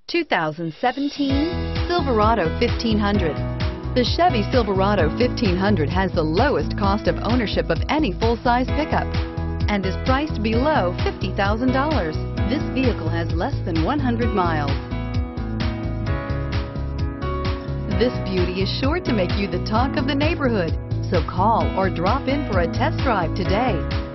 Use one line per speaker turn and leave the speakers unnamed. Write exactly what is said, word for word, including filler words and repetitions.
two thousand seventeen Silverado fifteen hundred. The Chevy Silverado fifteen hundred has the lowest cost of ownership of any full-size pickup and is priced below fifty thousand dollars. This vehicle has less than one hundred miles. This beauty is sure to make you the talk of the neighborhood, so call or drop in for a test drive today.